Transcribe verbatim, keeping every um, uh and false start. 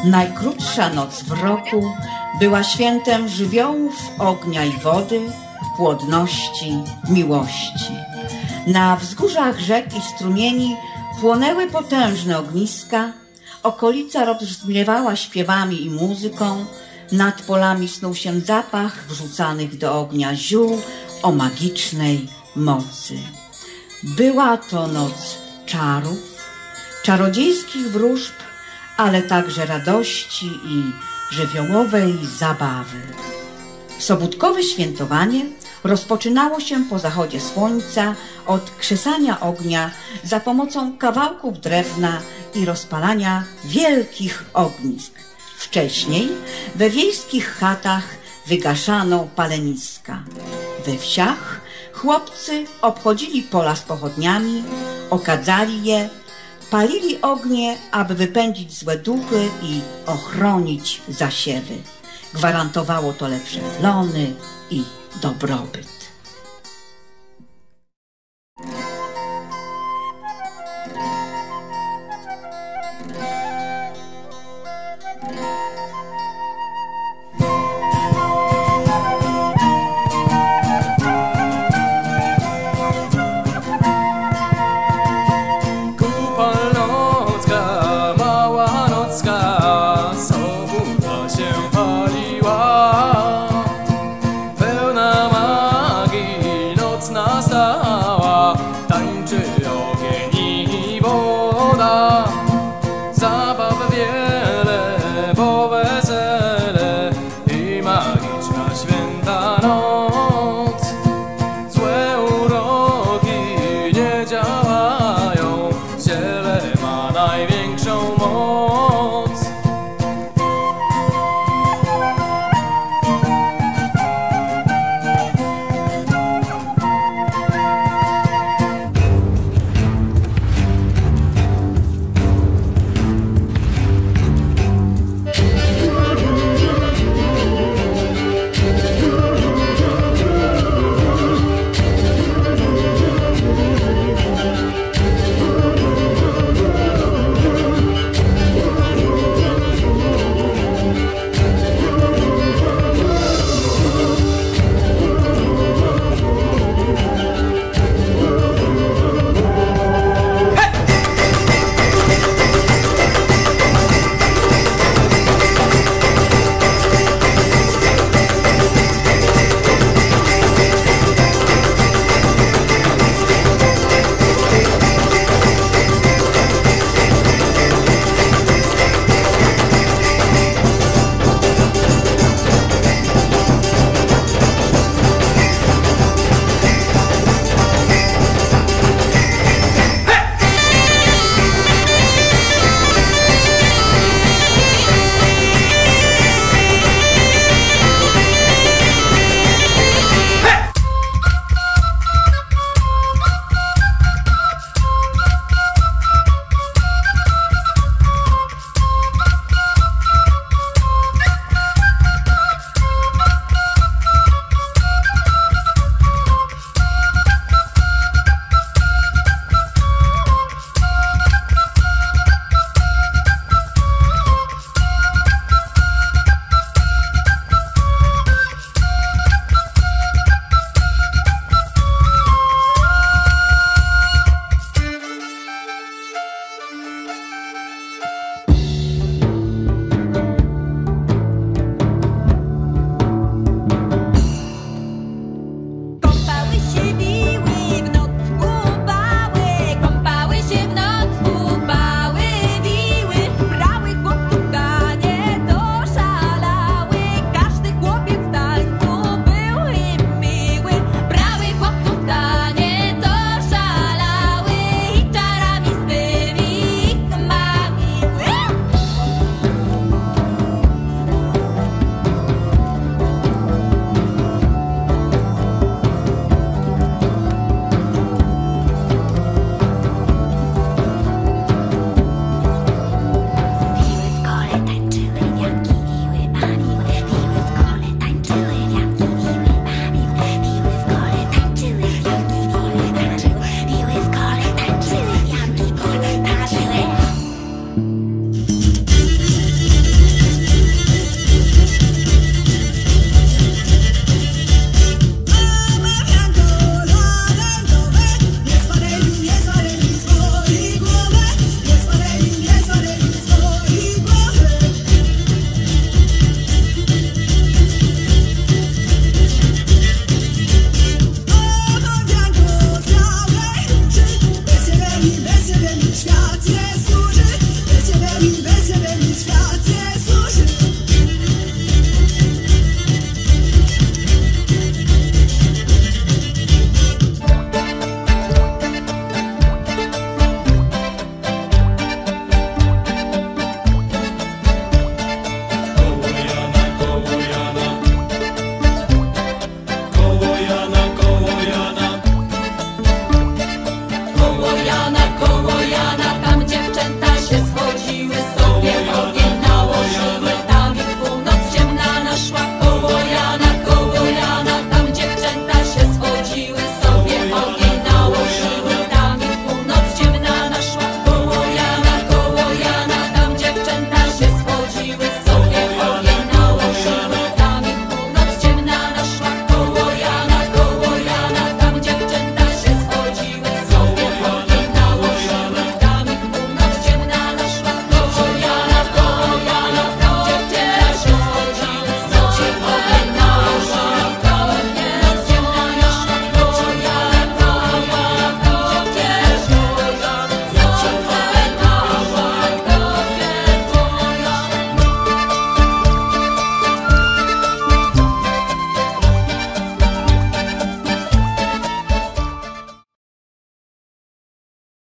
Najkrótsza noc w roku była świętem żywiołów ognia i wody, płodności, miłości. Na wzgórzach rzek i strumieni płonęły potężne ogniska, okolica rozbrzmiewała śpiewami i muzyką, nad polami snuł się zapach wrzucanych do ognia ziół o magicznej mocy. Była to noc czarów, czarodziejskich wróżb, ale także radości i żywiołowej zabawy. Sobótkowe świętowanie rozpoczynało się po zachodzie słońca od krzesania ognia za pomocą kawałków drewna i rozpalania wielkich ognisk. Wcześniej we wiejskich chatach wygaszano paleniska. We wsiach chłopcy obchodzili pola z pochodniami, okadzali je, palili ognie, aby wypędzić złe duchy i ochronić zasiewy. Gwarantowało to lepsze plony i dobrobyt.